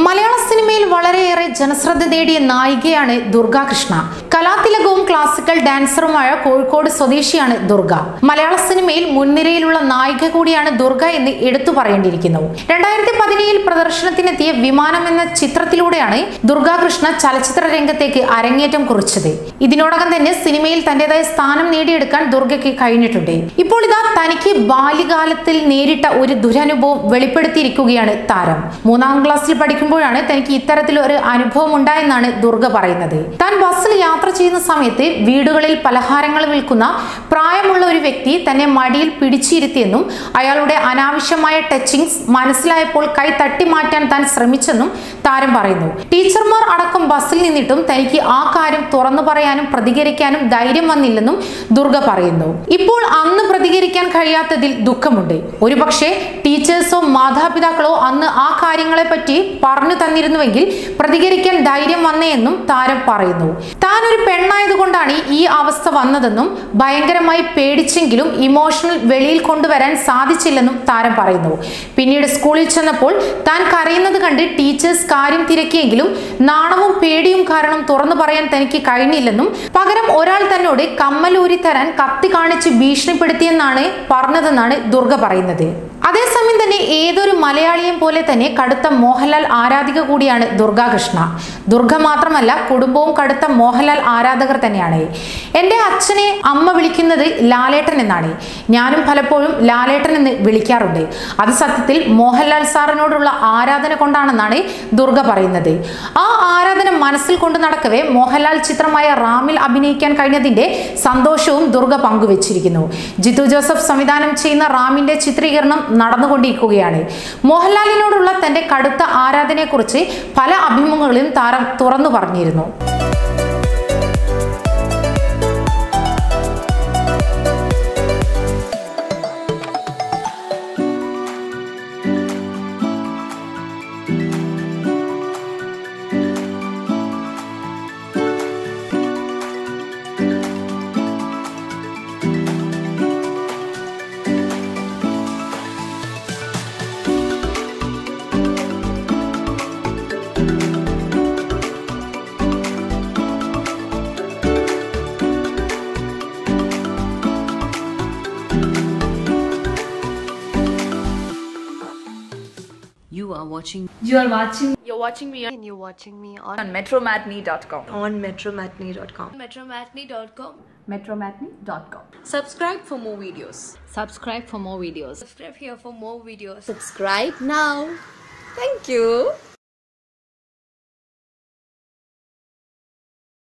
മലയാള സിനിമയിൽ വളരെയേറെ ജനശ്രദ്ധ നേടിയ നായികയാണ് ദുർഗ കൃഷ്ണ. കലാതിലകവും ക്ലാസിക്കൽ ഡാൻസറുമായ കോഴിക്കോട് സ്വദേശിയാണ് ദുർഗ. മലയാള സിനിമയിൽ മുൻനിരയിലുള്ള നായിക കൂടിയാണ് ദുർഗ എന്ന് എടുത്തു പറയേണ്ടിയിരിക്കുന്നു. 2017 പ്രദർശനത്തിനെത്തിയ വിമാനം എന്ന ചിത്രത്തിലൂടെയാണ് ദുർഗ കൃഷ്ണ ചലച്ചിത്ര രംഗത്തേക്ക് അരങ്ങേറ്റം കുറിച്ചത്. ഇതിനോടകം തന്നെ സിനിമയിൽ തന്റേതായ സ്ഥാനം നേടിയെടുക്കാൻ ദുർഗയ്ക്ക് കഴിഞ്ഞിട്ടുണ്ട്. ഇപ്പോൾ ഇതാ തനിക്ക് ബാല്യകാലത്തിൽ നേരിട്ട ഒരു ദുരനുഭവം വെളിപ്പെടുത്തിയിരിക്കുകയാണ് താരം. 3ാം ക്ലാസ്സിൽ പഠിക്കുമ്പോഴാണ് തനിക്ക് ഇത്തരത്തിൽ ഒരു അനുഭവം ഉണ്ടായെന്നാണ് ദുർഗ പറയുന്നത്. താൻ ബസ്സിൽ യാത്ര ചെയ്യുന്ന സമയത്ത് വീടുകളിൽ പലഹാരങ്ങൾ വിൽക്കുന്ന പ്രായമുള്ള ഒരു വ്യക്തി തന്നെ മടിയിൽ പിടിച്ചിരുത്തിയെന്നും അയാളുടെ അനാവശ്യമായ ടച്ചിങ്സ് മനസ്സിലായപ്പോൾ കൈ തട്ടി മാറ്റാൻ താൻ ശ്രമിച്ചെന്നും താരം പറയുന്നു. ടീച്ചർമാർ അടക്കം ബസ്സിൽ നിന്നിട്ടും തനിക്ക് ആ കാര്യം തുറന്നു പറയാനും പ്രതികരിക്കാനും ധൈര്യം വന്നില്ലെന്നും ദുർഗ പറയുന്നു. ഇപ്പോൾ അന്ന് പ്രതികരിക്കാൻ കഴിയാത്തതിൽ ദുഃഖമുണ്ട്. ഒരുപക്ഷെ ടീച്ചേഴ്സോ മാതാപിതാക്കളോ അന്ന് ആ കാര്യങ്ങളെ പറ്റി പറഞ്ഞു തന്നിരുന്നുവെങ്കിൽ പ്രതികരിക്കാൻ ധൈര്യം വന്നേയെന്നും താരം പറയുന്നു. താൻ ഒരു പെണ്ണായതുകൊണ്ടാണ് ഈ അവസ്ഥ വന്നതെന്നും ഭയങ്കരമായി പേടിച്ചെങ്കിലും ഇമോഷണൽ വെളിയിൽ കൊണ്ടുവരാൻ സാധിച്ചില്ലെന്നും താരം പറയുന്നു. പിന്നീട് സ്കൂളിൽ ചെന്നപ്പോൾ താൻ കരയുന്നത് കണ്ട് ടീച്ചേഴ്സ് കാര്യം തിരക്കിയെങ്കിലും നാണവും പേടിയും കാരണം തുറന്നു പറയാൻ തനിക്ക് കഴിഞ്ഞില്ലെന്നും പകരം ഒരാൾ തന്നോട് കമ്മലൂരി തരാൻ കത്തി കാണിച്ച് ഭീഷണിപ്പെടുത്തിയെന്നാണ് പറഞ്ഞതെന്നാണ് ദുർഗ പറയുന്നത്. അതേസമയം തന്നെ ഏതൊരു മലയാളിയും പോലെ തന്നെ കടുത്ത മോഹൻലാൽ ആരാധിക കൂടിയാണ് ദുർഗ കൃഷ്ണ. ദുർഗ മാത്രമല്ല, കുടുംബവും കടുത്ത മോഹൻലാൽ ആരാധകർ തന്നെയാണ്. എൻ്റെ അച്ഛനെ അമ്മ വിളിക്കുന്നത് ലാലേട്ടൻ എന്നാണ്. ഞാനും പലപ്പോഴും ലാലേട്ടൻ എന്ന് വിളിക്കാറുണ്ട്. അത് സത്യത്തിൽ മോഹൻലാൽ സാറിനോടുള്ള ആരാധന കൊണ്ടാണെന്നാണ് ദുർഗ പറയുന്നത്. ആ ആരാധന മനസ്സിൽ കൊണ്ടു നടക്കവേ മോഹൻലാൽ ചിത്രമായ റാമിൽ അഭിനയിക്കാൻ കഴിഞ്ഞതിന്റെ സന്തോഷവും ദുർഗ പങ്കുവച്ചിരിക്കുന്നു. ജിത്തു ജോസഫ് സംവിധാനം ചെയ്യുന്ന റാമിന്റെ ചിത്രീകരണം നടന്നുകൊണ്ടിരിക്കുകയാണ്. മോഹൻലാലിനോടുള്ള തന്റെ കടുത്ത ആരാധനയെക്കുറിച്ച് പല അഭിമുഖങ്ങളിലും താരം തുറന്നു പറഞ്ഞിരുന്നു. You're watching me on metromatinee.com. On metromatinee.com. metromatinee.com. Subscribe for more videos. Subscribe for more videos. Subscribe here for more videos. Subscribe now. Thank you.